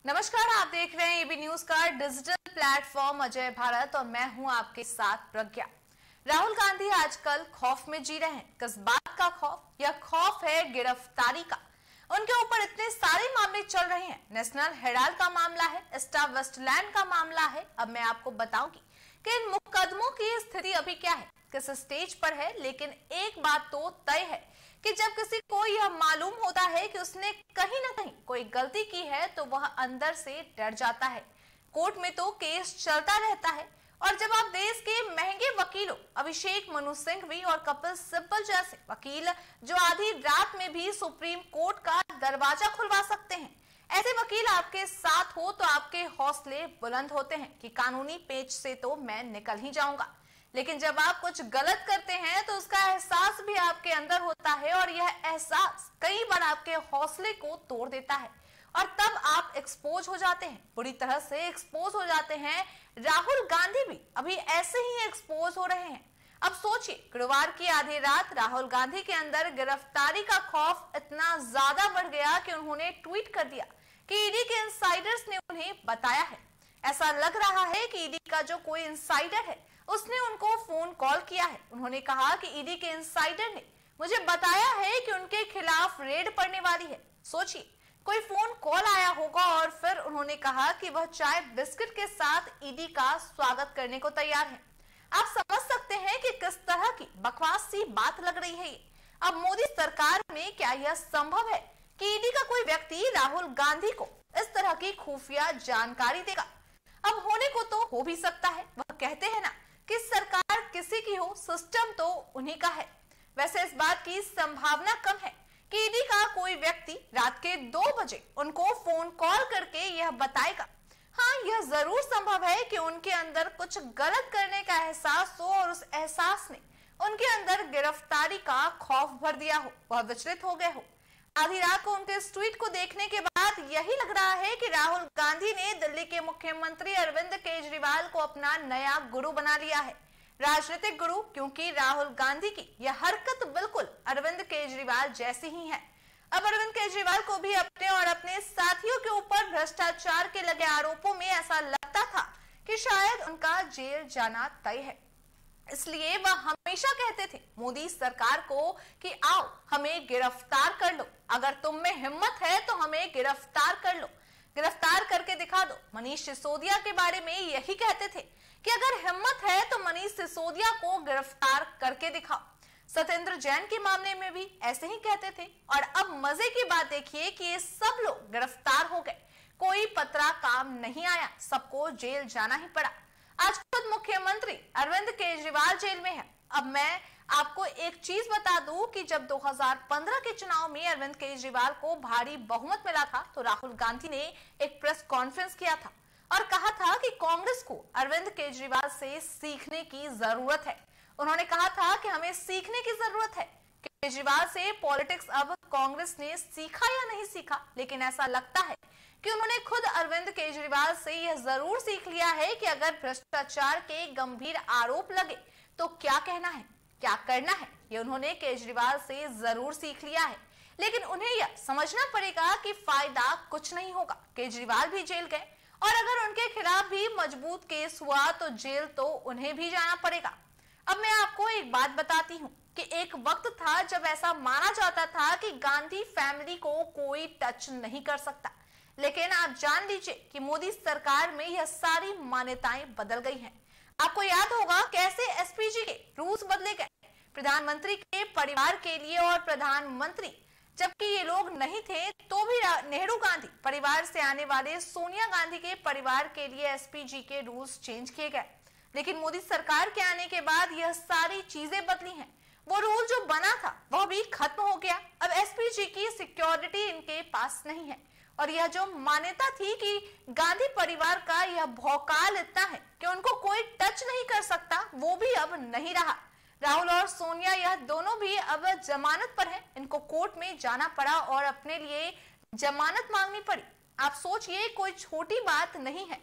नमस्कार, आप देख रहे हैं एबी न्यूज का डिजिटल प्लेटफॉर्म अजय भारत और मैं हूं आपके साथ प्रज्ञा। राहुल गांधी आजकल खौफ में जी रहे हैं। किस बात का खौफ? यह खौफ है गिरफ्तारी का। उनके ऊपर इतने सारे मामले चल रहे हैं। नेशनल हेराल्ड का मामला है, स्टार वेस्टलैंड का मामला है। अब मैं आपको बताऊंगी कि इन मुकदमों की स्थिति अभी क्या है, किस स्टेज पर है। लेकिन एक बात तो तय है कि जब किसी को यह मालूम होता है कि उसने कहीं ना कहीं कोई गलती की है तो वह अंदर से डर जाता है। कोर्ट में तो केस चलता रहता है और जब आप देश के महंगे वकीलों अभिषेक मनु सिंघवी और कपिल सिब्बल जैसे वकील जो आधी रात में भी सुप्रीम कोर्ट का दरवाजा खुलवा सकते हैं, ऐसे वकील आपके साथ हो तो आपके हौसले बुलंद होते हैं कि कानूनी पेच से तो मैं निकल ही जाऊंगा। लेकिन जब आप कुछ गलत करते हैं तो उसका एहसास भी आपके अंदर होता है और यह एहसास कई बार आपके हौसले को तोड़ देता है और तब आप एक्सपोज हो जाते हैं, बुरी तरह से एक्सपोज हो जाते हैं। राहुल गांधी भी अभी ऐसे ही एक्सपोज हो रहे हैं। अब सोचिए, गुरुवार की आधी रात राहुल गांधी के अंदर गिरफ्तारी का खौफ इतना ज्यादा बढ़ गया कि उन्होंने ट्वीट कर दिया कि ईडी के इनसाइडर्स ने उन्हें बताया है। ऐसा लग रहा है कि ईडी का जो कोई इनसाइडर है उसने उनको फोन कॉल किया है। उन्होंने कहा कि ईडी के इनसाइडर ने मुझे बताया है कि उनके खिलाफ रेड पड़ने वाली है। सोचिए, कोई फोन कॉल आया होगा और फिर उन्होंने कहा कि वह चाय बिस्किट के साथ ईडी का स्वागत करने को तैयार है। आप समझ सकते हैं कि किस तरह की बकवास सी बात लग रही है ये। अब मोदी सरकार में क्या यह संभव है कि ईडी का कोई व्यक्ति राहुल गांधी को इस तरह की खुफिया जानकारी देगा? अब होने को तो हो भी सकता है। वह कहते हैं ना कि सरकार किसी की हो, सिस्टम तो उन्हीं का है। वैसे इस बात की संभावना कम है कि ईडी का कोई व्यक्ति रात के 2 बजे उनको फोन कॉल करके यह बताएगा। हाँ, यह जरूर संभव है कि उनके अंदर कुछ गलत करने का एहसास हो और उस एहसास ने उनके अंदर गिरफ्तारी का खौफ भर दिया हो, वह विचलित हो गए हो। आधी रात को उनके इस ट्वीट को देखने के बाद यही लग रहा है कि राहुल गांधी ने दिल्ली के मुख्यमंत्री अरविंद केजरीवाल को अपना नया गुरु बना लिया है, राजनीतिक गुरु, क्योंकि राहुल गांधी की यह हरकत बिल्कुल अरविंद केजरीवाल जैसी ही है। अब अरविंद केजरीवाल को भी अपने और अपने साथियों के ऊपर भ्रष्टाचार के लगे आरोपों में ऐसा लगता था कि शायद उनका जेल जाना तय है। इसलिए वह हमेशा कहते थे मोदी सरकार को कि आओ हमें गिरफ्तार कर लो, अगर तुम में हिम्मत है तो हमें गिरफ्तार कर लो, गिरफ्तार करके दिखा दो। मनीष सिसोदिया के बारे में यही कहते थे कि अगर हिम्मत है तो मनीष सिसोदिया को गिरफ्तार करके दिखाओ। सत्येंद्र जैन के मामले में भी ऐसे ही कहते थे। और अब मजे की बात देखिए कि ये सब लोग गिरफ्तार हो गए, कोई पतरा काम नहीं आया, सबको जेल जाना ही पड़ा। आज खुद मुख्यमंत्री अरविंद केजरीवाल जेल में है। अब मैं आपको एक चीज बता दूं कि जब 2015 के चुनाव में अरविंद केजरीवाल को भारी बहुमत मिला था तो राहुल गांधी ने एक प्रेस कॉन्फ्रेंस किया था और कहा था कि कांग्रेस को अरविंद केजरीवाल से सीखने की जरूरत है। उन्होंने कहा था कि हमें सीखने की जरूरत है केजरीवाल से पॉलिटिक्स। अब कांग्रेस ने सीखा या नहीं सीखा, लेकिन ऐसा लगता है कि उन्होंने खुद अरविंद केजरीवाल से यह जरूर सीख लिया है कि अगर भ्रष्टाचार के गंभीर आरोप लगे तो क्या कहना है, क्या करना है, ये उन्होंने केजरीवाल से जरूर सीख लिया है। लेकिन उन्हें यह समझना पड़ेगा कि फायदा कुछ नहीं होगा। केजरीवाल भी जेल गए और अगर उनके खिलाफ भी मजबूत केस हुआ तो जेल तो उन्हें भी जाना पड़ेगा। अब मैं आपको एक बात बताती हूँ कि एक वक्त था जब ऐसा माना जाता था कि गांधी फैमिली को कोई टच नहीं कर सकता, लेकिन आप जान लीजिए कि मोदी सरकार में यह सारी मान्यताएं बदल गई हैं। आपको याद होगा कैसे एसपीजी के रूल्स बदले गए प्रधानमंत्री के परिवार के लिए, और प्रधानमंत्री जबकि ये लोग नहीं थे तो भी नेहरू गांधी परिवार से आने वाले सोनिया गांधी के परिवार के लिए एसपीजी के रूल्स चेंज किए गए। लेकिन मोदी सरकार के आने के बाद यह सारी चीजें बदली हैं। वो रूल जो बना था वह भी खत्म हो गया। अब एसपीजी की सिक्योरिटी इनके पास नहीं है और यह जो मान्यता थी कि गांधी परिवार का यह भौकाल इतना है कि उनको कोई टच नहीं कर सकता, वो भी अब नहीं रहा। राहुल और सोनिया यह दोनों भी अब जमानत पर हैं। इनको कोर्ट में जाना पड़ा और अपने लिए जमानत मांगनी पड़ी। आप सोचिए, कोई छोटी बात नहीं है।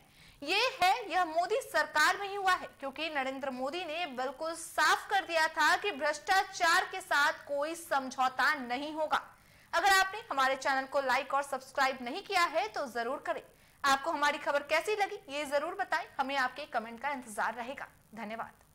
यह मोदी सरकार में ही हुआ है क्योंकि नरेंद्र मोदी ने बिल्कुल साफ कर दिया था कि भ्रष्टाचार के साथ कोई समझौता नहीं होगा। अगर आपने हमारे चैनल को लाइक और सब्सक्राइब नहीं किया है तो जरूर करें। आपको हमारी खबर कैसी लगी ये जरूर बताएं, हमें आपके कमेंट का इंतजार रहेगा। धन्यवाद।